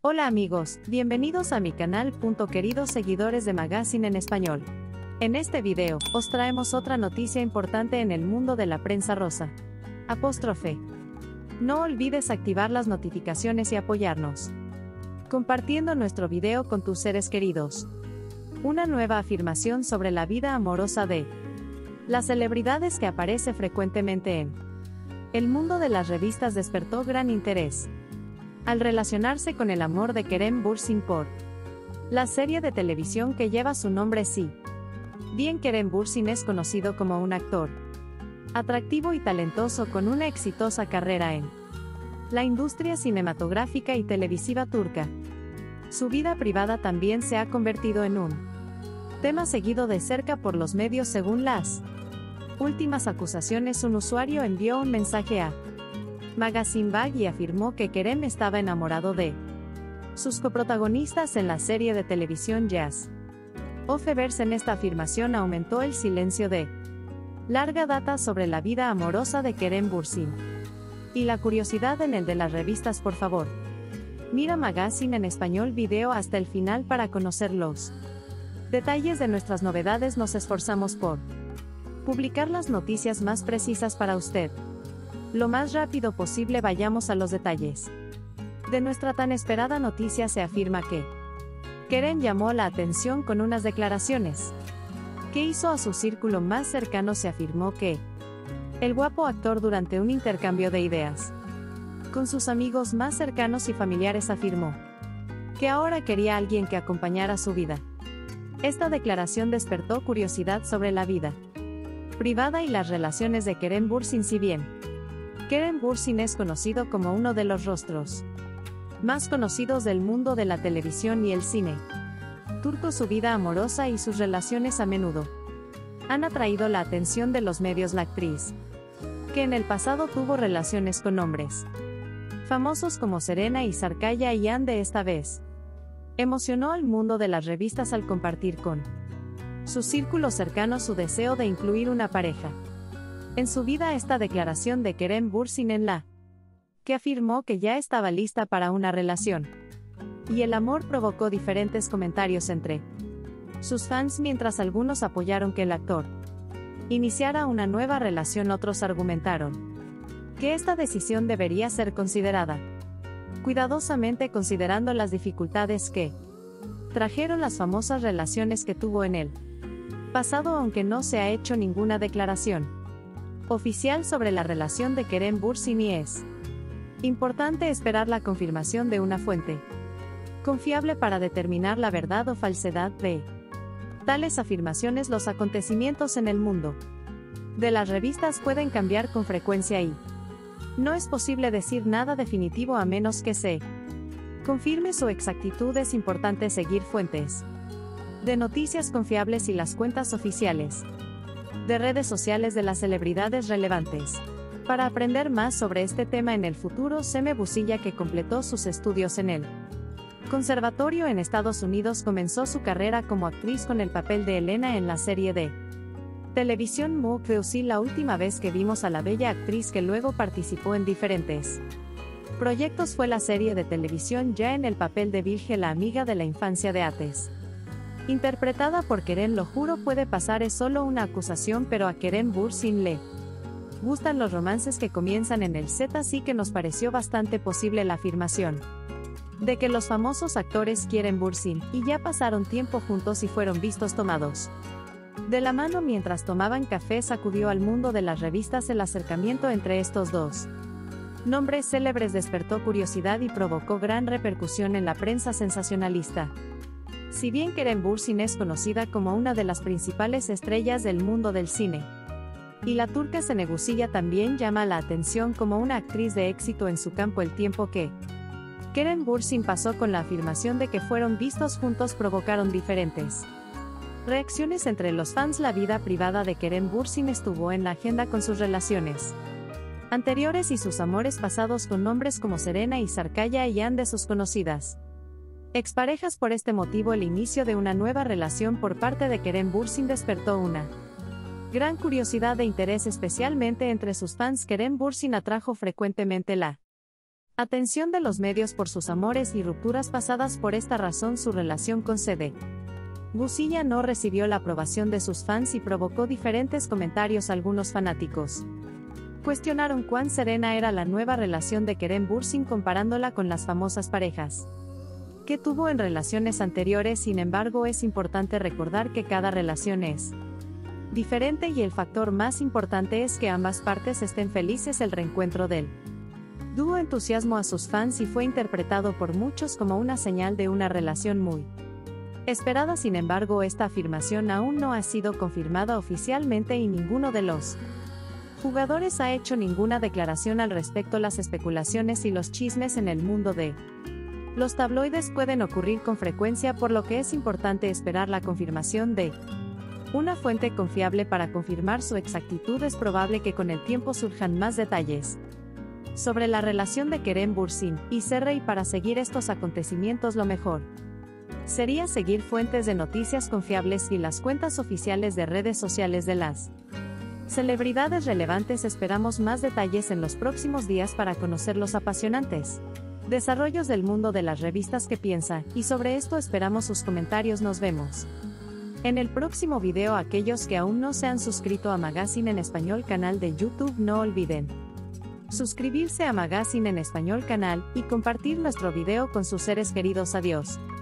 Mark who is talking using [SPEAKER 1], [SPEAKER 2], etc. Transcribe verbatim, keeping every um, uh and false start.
[SPEAKER 1] Hola amigos, bienvenidos a mi canal. Queridos seguidores de Magazine en Español. En este video, os traemos otra noticia importante en el mundo de la prensa rosa. Apóstrofe. No olvides activar las notificaciones y apoyarnos compartiendo nuestro video con tus seres queridos. Una nueva afirmación sobre la vida amorosa de las celebridades que aparece frecuentemente en el mundo de las revistas despertó gran interés al relacionarse con el amor de Kerem Bürsin por la serie de televisión que lleva su nombre. Sí bien, Kerem Bürsin es conocido como un actor atractivo y talentoso con una exitosa carrera en la industria cinematográfica y televisiva turca. Su vida privada también se ha convertido en un tema seguido de cerca por los medios. Según las últimas acusaciones, un usuario envió un mensaje a Magazine Bag y afirmó que Kerem estaba enamorado de sus coprotagonistas en la serie de televisión Jazz. Verse en esta afirmación aumentó el silencio de larga data sobre la vida amorosa de Kerem Bürsin y la curiosidad en el de las revistas. Por favor, mira Magazine en Español video hasta el final para conocer los detalles de nuestras novedades. Nos esforzamos por publicar las noticias más precisas para usted lo más rápido posible. Vayamos a los detalles de nuestra tan esperada noticia. Se afirma que Kerem llamó la atención con unas declaraciones que hizo a su círculo más cercano. Se afirmó que el guapo actor, durante un intercambio de ideas con sus amigos más cercanos y familiares, afirmó que ahora quería a alguien que acompañara su vida. Esta declaración despertó curiosidad sobre la vida privada y las relaciones de Kerem Bürsin. Si bien Kerem Bürsin es conocido como uno de los rostros más conocidos del mundo de la televisión y el cine turco, su vida amorosa y sus relaciones a menudo han atraído la atención de los medios. La actriz, que en el pasado tuvo relaciones con hombres famosos como Serena y Sarkaya y Ande, esta vez emocionó al mundo de las revistas al compartir con su círculo cercano su deseo de incluir una pareja en su vida. Esta declaración de Kerem Bürsin, en la que afirmó que ya estaba lista para una relación y el amor, provocó diferentes comentarios entre sus fans. Mientras algunos apoyaron que el actor iniciara una nueva relación, otros argumentaron que esta decisión debería ser considerada cuidadosamente, considerando las dificultades que trajeron las famosas relaciones que tuvo en el pasado. Aunque no se ha hecho ninguna declaración oficial sobre la relación de Kerem Bürsin, y es importante esperar la confirmación de una fuente confiable para determinar la verdad o falsedad de tales afirmaciones. Los acontecimientos en el mundo de las revistas pueden cambiar con frecuencia y no es posible decir nada definitivo a menos que se confirme su exactitud. Es importante seguir fuentes de noticias confiables y las cuentas oficiales de redes sociales de las celebridades relevantes para aprender más sobre este tema en el futuro. Seme Busilla, que completó sus estudios en el conservatorio en Estados Unidos, comenzó su carrera como actriz con el papel de Elena en la serie de televisión Muhteşem. La última vez que vimos a la bella actriz, que luego participó en diferentes proyectos, fue la serie de televisión Ya, en el papel de Vilge, la amiga de la infancia de Ateş, interpretada por Kerem. Lo juro, puede pasar, es solo una acusación, pero a Kerem Bürsin le gustan los romances que comienzan en el set, así que nos pareció bastante posible la afirmación de que los famosos actores quieren Bürsin y ya pasaron tiempo juntos y fueron vistos tomados de la mano mientras tomaban café. Sacudió al mundo de las revistas el acercamiento entre estos dos nombres célebres, despertó curiosidad y provocó gran repercusión en la prensa sensacionalista. Si bien Kerem Bürsin es conocida como una de las principales estrellas del mundo del cine y la turca, Seme Busilla también llama la atención como una actriz de éxito en su campo. El tiempo que Kerem Bürsin pasó con la afirmación de que fueron vistos juntos provocaron diferentes reacciones entre los fans. La vida privada de Kerem Bürsin estuvo en la agenda con sus relaciones anteriores y sus amores pasados con nombres como Serena y Sarkaya y Ande, sus conocidas exparejas. Por este motivo, el inicio de una nueva relación por parte de Kerem Bürsin despertó una gran curiosidad e interés, especialmente entre sus fans. Kerem Bürsin atrajo frecuentemente la Atención de los medios por sus amores y rupturas pasadas. Por esta razón su relación con C D Busilla no recibió la aprobación de sus fans y provocó diferentes comentarios. Algunos fanáticos cuestionaron cuán serena era la nueva relación de Kerem Bürsin comparándola con las famosas parejas que tuvo en relaciones anteriores. Sin embargo, es importante recordar que cada relación es diferente y el factor más importante es que ambas partes estén felices. El reencuentro del dúo entusiasmó a sus fans y fue interpretado por muchos como una señal de una relación muy esperada. Sin embargo, esta afirmación aún no ha sido confirmada oficialmente y ninguno de los jugadores ha hecho ninguna declaración al respecto. Las especulaciones y los chismes en el mundo de los tabloides pueden ocurrir con frecuencia, por lo que es importante esperar la confirmación de una fuente confiable para confirmar su exactitud. Es probable que con el tiempo surjan más detalles sobre la relación de Kerem Bürsin y C R, y para seguir estos acontecimientos lo mejor sería seguir fuentes de noticias confiables y las cuentas oficiales de redes sociales de las celebridades relevantes. Esperamos más detalles en los próximos días para conocer los apasionantes desarrollos del mundo de las revistas. ¿Qué piensa? Y sobre esto esperamos sus comentarios. Nos vemos en el próximo video. Aquellos que aún no se han suscrito a Magazine en Español canal de YouTube, no olviden suscribirse a Magazine en Español canal y compartir nuestro video con sus seres queridos. Adiós.